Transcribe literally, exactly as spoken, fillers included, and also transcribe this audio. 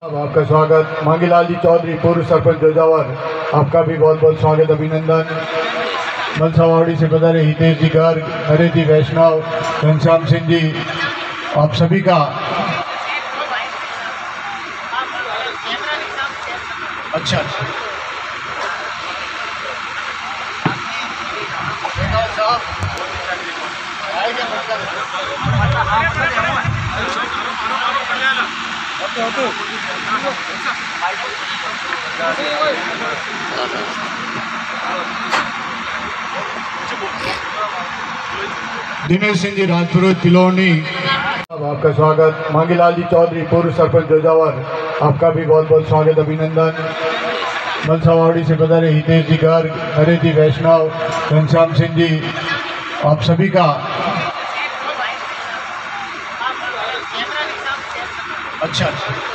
अब आपका स्वागत। मांगीलाल जी चौधरी, पूर्व सरपंच जोजावर, आपका भी बहुत बहुत स्वागत, अभिनंदन। मनसावाड़ी से पधारे हितेश जी गर्ग, नरेश जी वैष्णव, घनश्याम सिंह जी, आप सभी का अच्छा अच्छा दिनेश सिंह जी राजपुरोहित पिलौनी, अब आपका स्वागत। मांगीलाल जी चौधरी, पूर्व सरपंच जोजावर, आपका भी बहुत बहुत स्वागत, अभिनंदन। मनसावाड़ी से पधारे हितेश जी गर्ग, नरेश जी वैष्णव, घनश्याम सिंह जी, आप सभी का अच्छा अच्छा